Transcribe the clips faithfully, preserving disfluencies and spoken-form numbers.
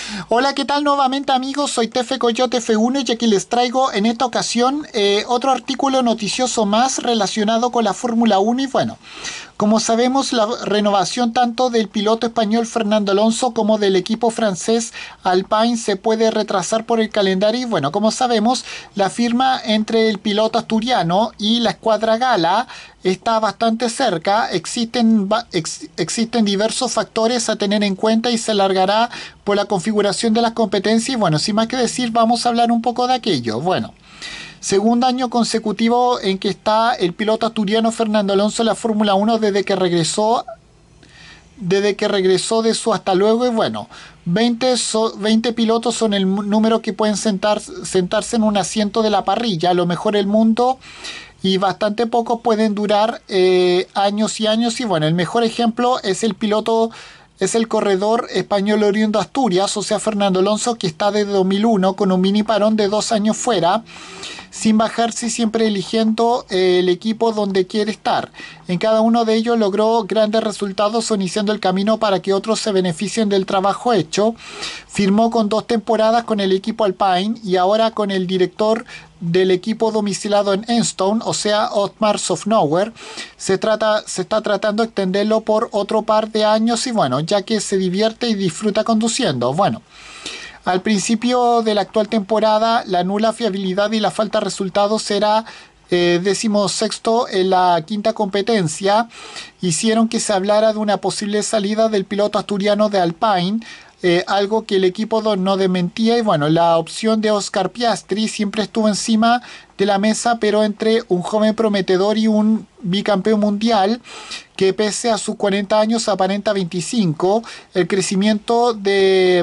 Hola, ¿qué tal nuevamente amigos? Soy Tefe Coyote F uno y aquí les traigo en esta ocasión eh, otro artículo noticioso más relacionado con la Fórmula uno y bueno, como sabemos la renovación tanto del piloto español Fernando Alonso como del equipo francés Alpine se puede retrasar por el calendario y bueno, como sabemos la firma entre el piloto asturiano y la escuadra gala está bastante cerca, existen, ex, existen diversos factores a tener en cuenta y se alargará por la configuración de las competencias y bueno, sin más que decir, vamos a hablar un poco de aquello. Bueno, segundo año consecutivo en que está el piloto asturiano Fernando Alonso en la Fórmula uno desde que regresó desde que regresó de su hasta luego y bueno, veinte, so, veinte pilotos son el número que pueden sentar, sentarse en un asiento de la parrilla, a lo mejor el mundo, y bastante pocos pueden durar eh, años y años y bueno, el mejor ejemplo es el piloto es el corredor español oriundo de Asturias, o sea Fernando Alonso, que está desde dos mil uno con un mini parón de dos años fuera, sin bajarse, siempre eligiendo eh, el equipo donde quiere estar. En cada uno de ellos logró grandes resultados iniciando el camino para que otros se beneficien del trabajo hecho. Firmó con dos temporadas con el equipo Alpine y ahora con el director del equipo domiciliado en Enstone, o sea Otmar Szafnauer. Se, trata, se está tratando de extenderlo por otro par de años y bueno, ya que se divierte y disfruta conduciendo. Bueno, al principio de la actual temporada, la nula fiabilidad y la falta de resultados era eh, decimosexto en la quinta competencia. Hicieron que se hablara de una posible salida del piloto asturiano de Alpine, eh, algo que el equipo no desmentía. Y bueno, la opción de Oscar Piastri siempre estuvo encima de la mesa, pero entre un joven prometedor y un bicampeón mundial que pese a sus cuarenta años aparenta veinticinco, el crecimiento de...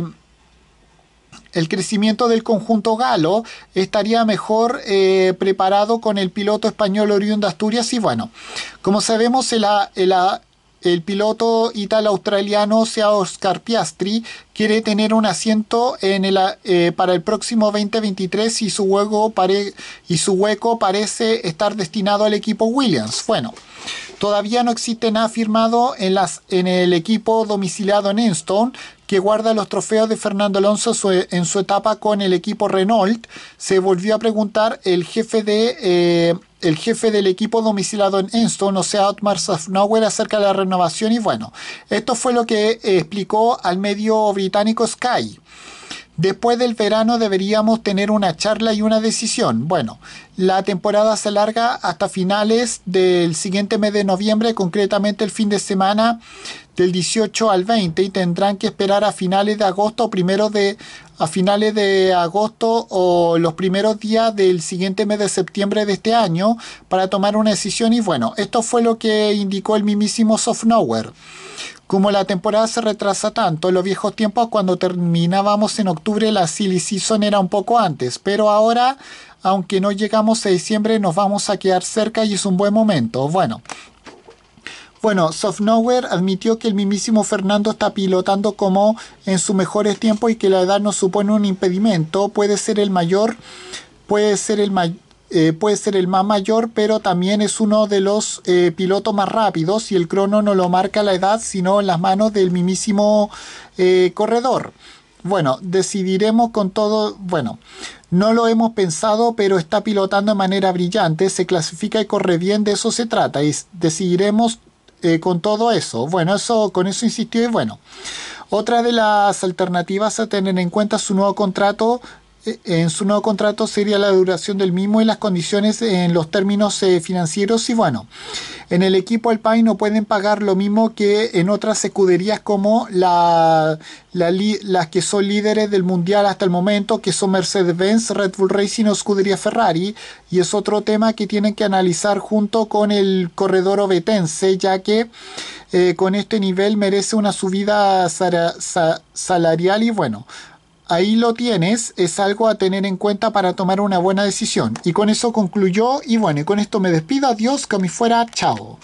El crecimiento del conjunto galo estaría mejor eh, preparado con el piloto español oriundo de Asturias y bueno, como sabemos el, el, el piloto italo-australiano, o sea Oscar Piastri, quiere tener un asiento en el, eh, para el próximo veinte veintitrés y su, hueco pare, y su hueco parece estar destinado al equipo Williams. Bueno, todavía no existe nada firmado en, las, en el equipo domiciliado en Enstone, que guarda los trofeos de Fernando Alonso su, en su etapa con el equipo Renault. Se volvió a preguntar el jefe de eh, el jefe del equipo domiciliado en Enstone, o sea Otmar Szafnauer, acerca de la renovación y bueno, esto fue lo que eh, explicó al medio británico Sky. Después del verano deberíamos tener una charla y una decisión. Bueno, la temporada se alarga hasta finales del siguiente mes de noviembre, concretamente el fin de semana del dieciocho al veinte, y tendrán que esperar a finales de agosto o primero de a finales de agosto o los primeros días del siguiente mes de septiembre de este año para tomar una decisión y bueno, esto fue lo que indicó el mismísimo Szafnauer. Como la temporada se retrasa tanto, en los viejos tiempos cuando terminábamos en octubre la silly season era un poco antes, pero ahora, aunque no llegamos a diciembre, nos vamos a quedar cerca y es un buen momento. Bueno, bueno, Szafnauer admitió que el mismísimo Fernando está pilotando como en sus mejores tiempos y que la edad no supone un impedimento, puede ser el mayor, puede ser el mayor. Eh, puede ser el más mayor, pero también es uno de los eh, pilotos más rápidos y el crono no lo marca la edad, sino en las manos del mismísimo eh, corredor. Bueno, decidiremos con todo, bueno, no lo hemos pensado, pero está pilotando de manera brillante, se clasifica y corre bien, de eso se trata, y decidiremos eh, con todo eso. Bueno, eso con eso insistió y bueno, otra de las alternativas a tener en cuenta es su nuevo contrato. En su nuevo contrato sería la duración del mismo y las condiciones en los términos eh, financieros y bueno, en el equipo Alpine no pueden pagar lo mismo que en otras escuderías como la, la, las que son líderes del mundial hasta el momento, que son Mercedes-Benz, Red Bull Racing o escudería Ferrari, y es otro tema que tienen que analizar junto con el corredor ovetense, ya que eh, con este nivel merece una subida salarial y bueno, ahí lo tienes, es algo a tener en cuenta para tomar una buena decisión. Y con eso concluyó y bueno, y con esto me despido, adiós, que me fuera, chao.